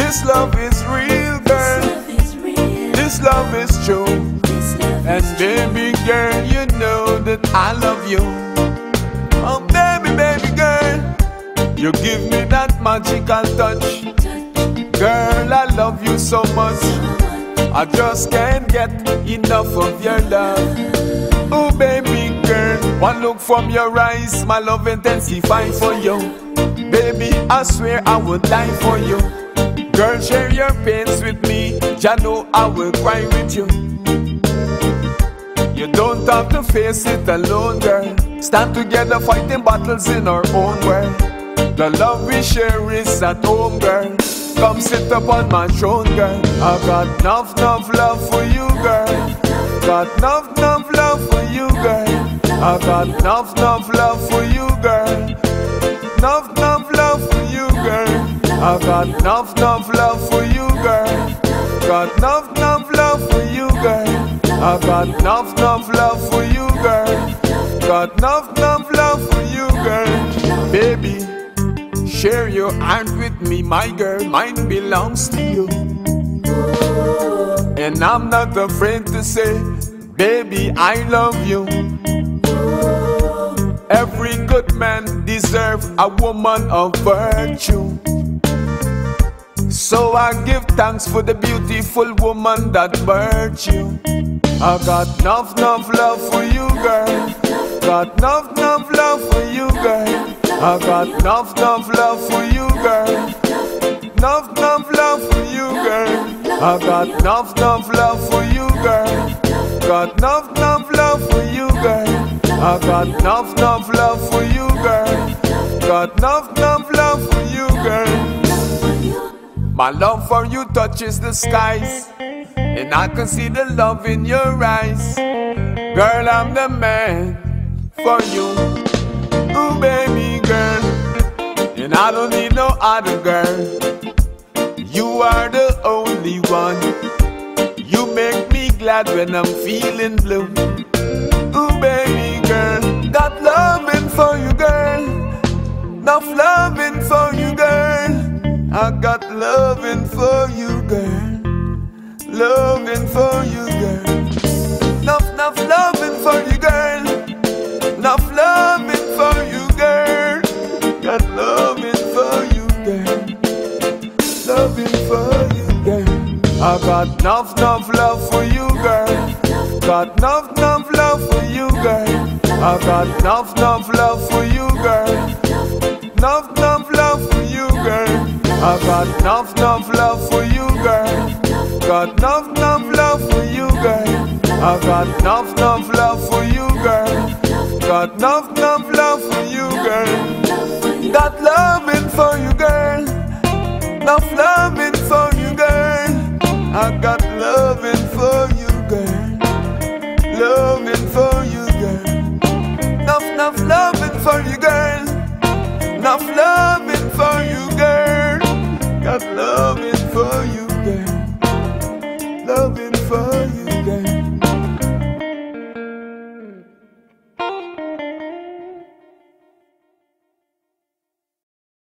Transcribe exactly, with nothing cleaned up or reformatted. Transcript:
This love is real, girl. This love is true. And baby girl, you know that I love you. Oh baby, baby girl, you give me that magical touch. Girl, I love you so much. I just can't get enough of your love. Oh baby girl, one look from your eyes, my love intensifies for you. Baby, I swear I would die for you. Girl, share your pains with me. Ya know I will cry with you. You don't have to face it alone, girl. Stand together fighting battles in our own world. The love we share is at home, girl. Come sit up on my throne, girl. I got enough, enough love for you, girl. Got enough, enough love for you, girl. I got enough, enough love for you, girl. Enough, enough love for you, girl. I got enough, enough love for you, girl. Got enough, enough love for you, girl. I got enough, enough love for you, girl. Got enough, enough love for you, girl. Baby, share your heart with me, my girl. Mine belongs to you. And I'm not afraid to say, baby, I love you. Every good man deserves a woman of virtue. So I give thanks for the beautiful woman that birthed you. I got enough, enough love for you, girl. Got enough, enough love for you, girl. I got enough, enough love for you, girl. Enough, enough love for you, girl. I got enough, enough love for you, girl. Got enough, enough love for you, girl. I got enough, enough love for you, girl. Got enough, enough love for you, girl. My love for you touches the skies, and I can see the love in your eyes. Girl, I'm the man for you. Ooh, baby girl, and I don't need no other girl. You are the only one. You make me glad when I'm feeling blue. Ooh, baby girl, got loving for you, girl. Enough loving for you, girl. I got loving for you, girl. Loving for you, girl. Enough, enough loving for you, girl. Enough loving for you, girl. Got loving for you, girl. Loving for you, girl. I got enough, enough love for you, girl. Got enough, enough love for you, girl. I got enough, enough love for you, girl. Enough, enough love for you, girl. I got enough, enough love for you, girl. Got enough, enough love for you, girl. I got enough, enough love for you, girl. Got enough, enough love for you, girl. Got loving for you, girl. Enough loving for you, girl. I got loving for you, girl. Loving for you, girl. Enough, enough loving for you, girl. Enough loving for you, girl. Got loving for you, girl. Loving